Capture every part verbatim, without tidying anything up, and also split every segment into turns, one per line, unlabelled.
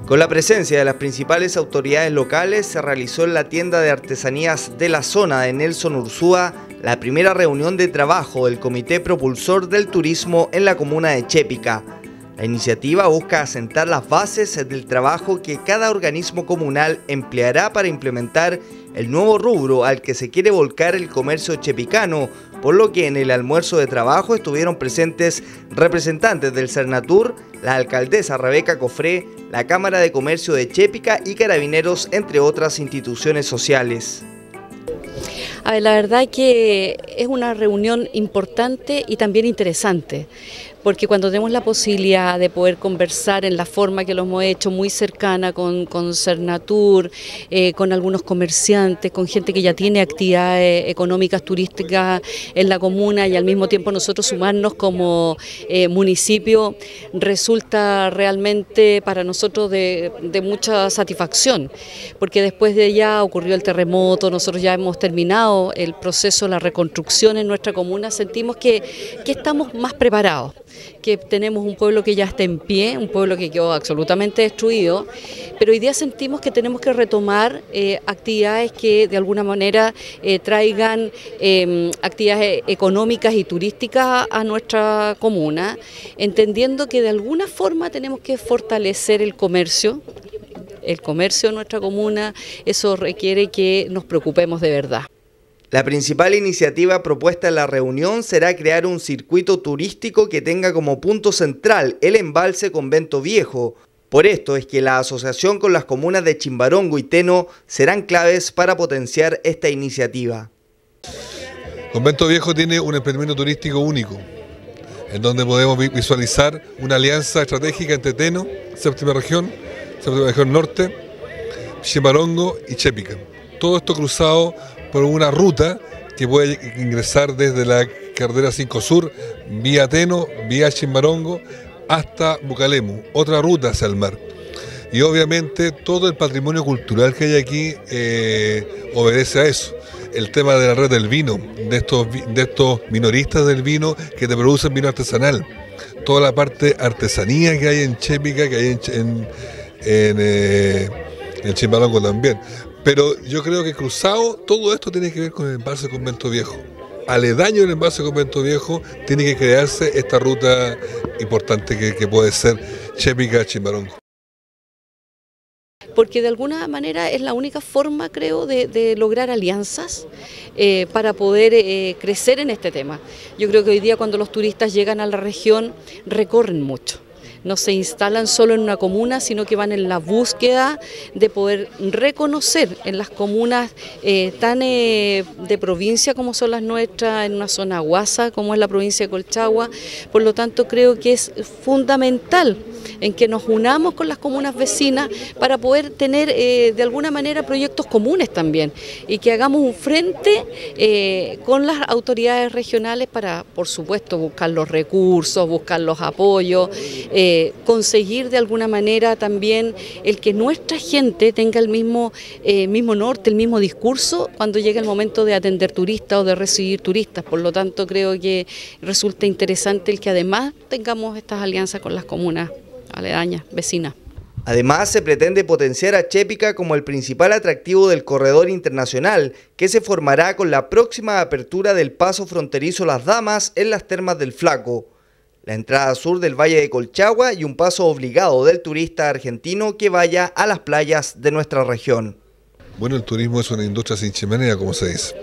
Con la presencia de las principales autoridades locales, se realizó en la tienda de artesanías de la zona de Nelson Ursúa la primera reunión de trabajo del Comité Propulsor del Turismo en la comuna de Chépica. La iniciativa busca asentar las bases del trabajo que cada organismo comunal empleará para implementar el nuevo rubro al que se quiere volcar el comercio chepicano, por lo que en el almuerzo de trabajo estuvieron presentes representantes del Sernatur, la alcaldesa Rebeca Cofré, la Cámara de Comercio de Chépica y Carabineros, entre otras instituciones sociales.
A ver, la verdad que es una reunión importante y también interesante, porque cuando tenemos la posibilidad de poder conversar en la forma que lo hemos hecho, muy cercana con, con Sernatur, eh, con algunos comerciantes, con gente que ya tiene actividades económicas turísticas en la comuna y al mismo tiempo nosotros sumarnos como eh, municipio, resulta realmente para nosotros de, de mucha satisfacción, porque después de ya ocurrió el terremoto, nosotros ya hemos terminado el proceso, la reconstrucción en nuestra comuna, sentimos que, que estamos más preparados, que tenemos un pueblo que ya está en pie, un pueblo que quedó absolutamente destruido, pero hoy día sentimos que tenemos que retomar eh, actividades que de alguna manera eh, traigan eh, actividades económicas y turísticas a nuestra comuna, entendiendo que de alguna forma tenemos que fortalecer el comercio, el comercio de nuestra comuna. Eso requiere que nos preocupemos de verdad.
La principal iniciativa propuesta en la reunión será crear un circuito turístico que tenga como punto central el embalse Convento Viejo. Por esto es que la asociación con las comunas de Chimbarongo y Teno serán claves para potenciar esta iniciativa.
Convento Viejo tiene un emprendimiento turístico único, en donde podemos visualizar una alianza estratégica entre Teno, séptima región, séptima región norte, Chimbarongo y Chépica. Todo esto cruzado por una ruta que puede ingresar desde la carretera cinco Sur, vía Teno, vía Chimbarongo, hasta Bucalemu, otra ruta hacia el mar. Y obviamente todo el patrimonio cultural que hay aquí eh, obedece a eso. El tema de la red del vino, de estos, de estos minoristas del vino que te producen vino artesanal. Toda la parte artesanía que hay en Chépica, que hay en, en, en, eh, en Chimbarongo también. Pero yo creo que cruzado todo esto tiene que ver con el embalse Convento Viejo. Aledaño del embalse Convento Viejo tiene que crearse esta ruta importante que, que puede ser Chépica-Chimbarongo.
Porque de alguna manera es la única forma, creo, de, de lograr alianzas eh, para poder eh, crecer en este tema. Yo creo que hoy día cuando los turistas llegan a la región recorren mucho. No se instalan solo en una comuna, sino que van en la búsqueda de poder reconocer en las comunas eh, tan eh, de provincia como son las nuestras, en una zona guasa como es la provincia de Colchagua. Por lo tanto, creo que es fundamental en que nos unamos con las comunas vecinas para poder tener eh, de alguna manera proyectos comunes también y que hagamos un frente eh, con las autoridades regionales para, por supuesto, buscar los recursos, buscar los apoyos, eh, conseguir de alguna manera también el que nuestra gente tenga el mismo, eh, mismo norte, el mismo discurso cuando llega el momento de atender turistas o de recibir turistas. Por lo tanto, creo que resulta interesante el que además tengamos estas alianzas con las comunas aledañas, vecinas.
Además, se pretende potenciar a Chépica como el principal atractivo del corredor internacional, que se formará con la próxima apertura del paso fronterizo Las Damas en las Termas del Flaco, la entrada sur del Valle de Colchagua y un paso obligado del turista argentino que vaya a las playas de nuestra región.
Bueno, el turismo es una industria sin chimenea, como se dice.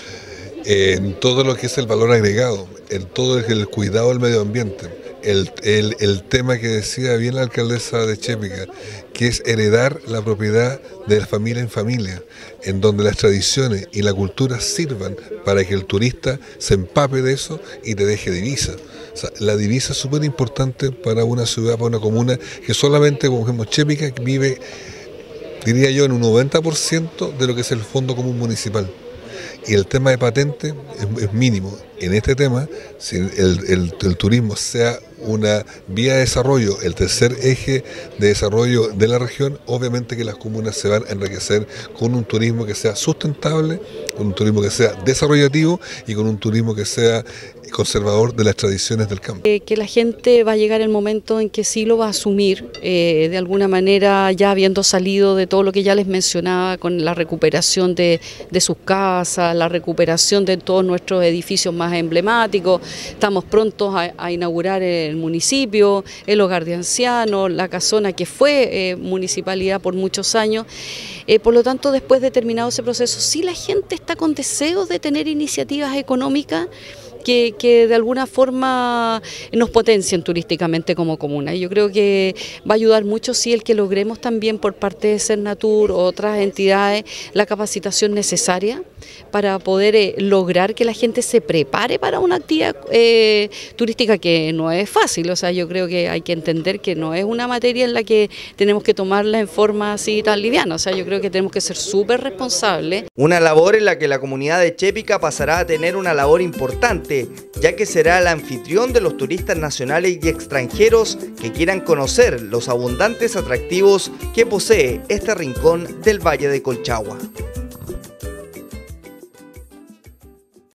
En todo lo que es el valor agregado, en todo el cuidado del medio ambiente. El, el, el tema que decía bien la alcaldesa de Chépica, que es heredar la propiedad de la familia en familia, en donde las tradiciones y la cultura sirvan para que el turista se empape de eso y te deje divisa. O sea, la divisa es súper importante para una ciudad, para una comuna que solamente, como ejemplo, Chépica vive, diría yo, en un noventa por ciento de lo que es el Fondo Común Municipal. Y el tema de patente es, es mínimo. en este tema, si el, el, el turismo sea una vía de desarrollo, el tercer eje de desarrollo de la región, obviamente que las comunas se van a enriquecer con un turismo que sea sustentable, con un turismo que sea desarrollativo y con un turismo que sea conservador de las tradiciones del campo.
Eh, que la gente va a llegar el momento en que sí lo va a asumir, eh, de alguna manera ya habiendo salido de todo lo que ya les mencionaba, con la recuperación de, de sus casas, la recuperación de todos nuestros edificios más emblemáticos. Estamos prontos a, a inaugurar el municipio, el hogar de ancianos, la casona que fue eh, municipalidad por muchos años. Eh, por lo tanto, después de terminado ese proceso, sí la gente está con deseos de tener iniciativas económicas Que, que de alguna forma nos potencien turísticamente como comuna. Y yo creo que va a ayudar mucho si el que logremos también por parte de Sernatur o otras entidades la capacitación necesaria para poder eh, lograr que la gente se prepare para una actividad eh, turística que no es fácil. O sea, yo creo que hay que entender que no es una materia en la que tenemos que tomarla en forma así tan liviana. O sea, yo creo que tenemos que ser súper responsables.
Una labor en la que la comunidad de Chépica pasará a tener una labor importante, ya que será el anfitrión de los turistas nacionales y extranjeros que quieran conocer los abundantes atractivos que posee este rincón del Valle de Colchagua.